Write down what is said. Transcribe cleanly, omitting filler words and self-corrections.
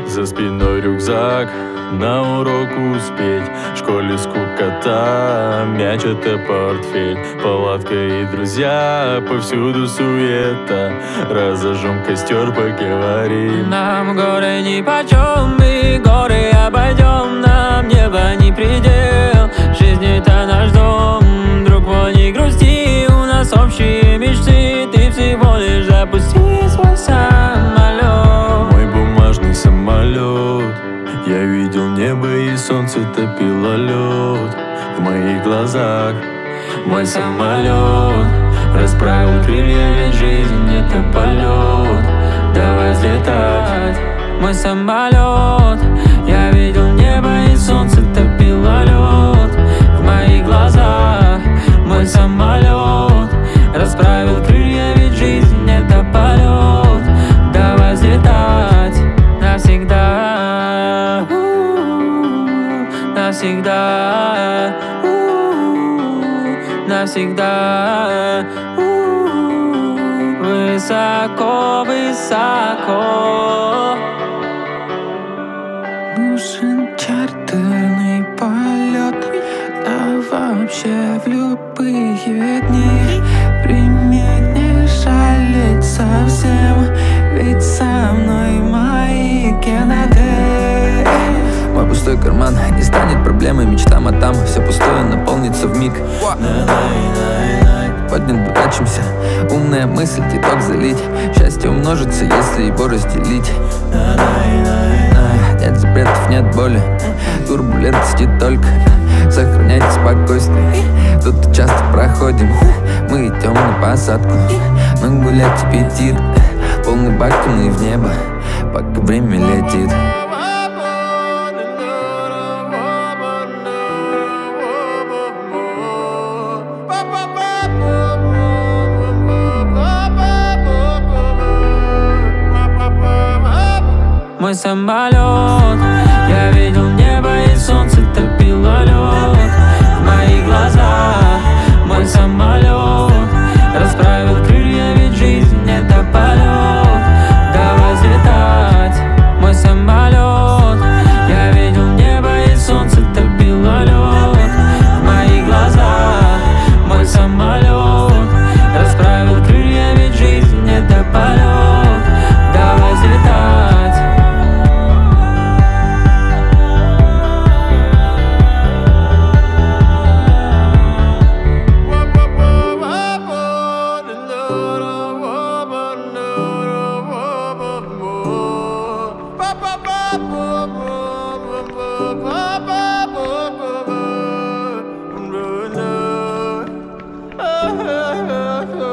За спиной рюкзак, на урок успеть. В школе скукота, мяч это портфель. Палатка и друзья, повсюду суета. Разожжем костер, поговорим. Нам горы нипочем, мы горы обойдем. Нам небо не предел, жизнь это наш дом. Друг мой, не грусти, у нас общие мечты. Ты всего лишь запусти свой самолет. Мой бумажный самолет. Я видел небо и солнце топило лед. В моих глазах мой самолет расправил крылья, ведь жизнь это полет. Давай взлетать. Мой самолет. Я видел небо и солнце топило лед. В моих глазах мой самолет расправил крылья, ведь жизнь это полет. Давай взлетать навсегда, навсегда, навсегда. Высоко, высоко. Нужен чартерный полет, да вообще в любые дни. Приметь не жалеть совсем, ведь со мной мои Кеннеди. Мой пустой карман не станет проблемой мечтам, а там все пустое наполнится вмиг. Поднят прокачемся, умная мысль, титок залить. Счастье умножится, если его разделить. Нет запретов, нет боли, турбулентности только. Сохраняйте спокойствие, тут часто проходим. Мы идем на посадку, но гулять аппетит. Полный бак, мы в небо, пока время летит. Мой самолет. Я видел небо и солнце топило лед. В моих глазах мой самолет расправил крылья, ведь жизнь это полет. Давай взлетать. Мой самолет. Я видел небо и солнце топило лед. В моих глазах мой самолет расправил крылья, ведь жизнь это полет. Давай взлетать. Oh,